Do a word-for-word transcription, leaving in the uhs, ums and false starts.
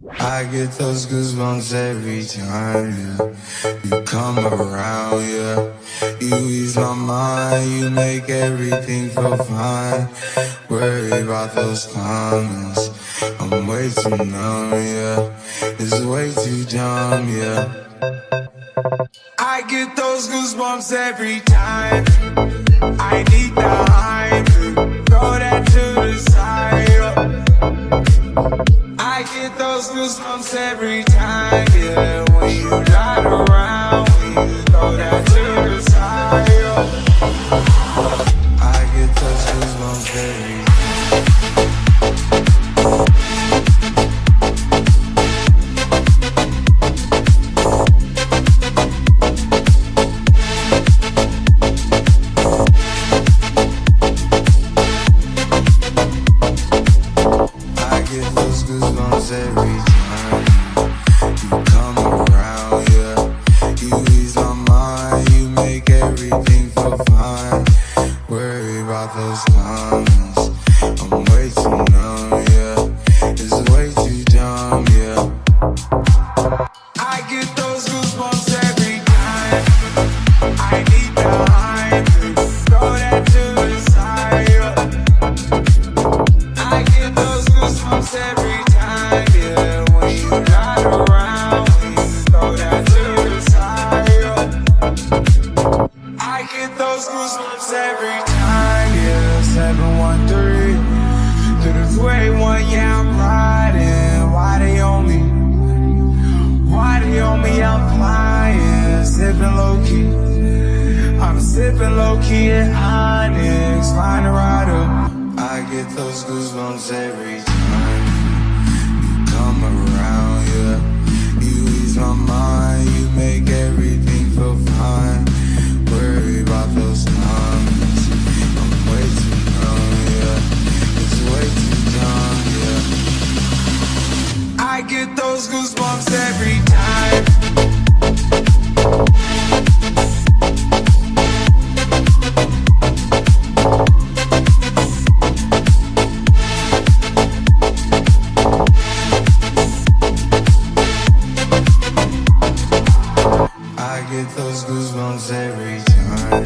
I get those goosebumps every time, yeah. You come around, yeah. You ease my mind, you make everything feel fine. Worry about those comments, I'm way too numb, yeah. It's way too dumb, yeah. I get those goosebumps every time. I need the hype, throw that to the side, yeah. I get those goosebumps every time, yeah. When you ride around, when you throw that to the side, yeah. I get those goosebumps every time. Every time you come around, yeah. You ease my mind, you make everything feel fine. Worry about those comments, I'm way too numb, yeah. It's way too dumb, yeah. I get those goosebumps every time. I need the hype, throw that to the side, yeah. I get those goosebumps every time. Goosebumps every time, yeah. seven one three through the three one, yeah, I'm riding. Why they on me? Why they on me? I'm flying, sipping low key. I'm sipping low key at Onyx, find a rider. I get those goosebumps every time you come around, yeah. You ease my mind, you make everything feel fine. Worry about those comments, I'm way too numb, yeah. It's way too dumb, yeah. I get those goosebumps every time. I get those goosebumps every time.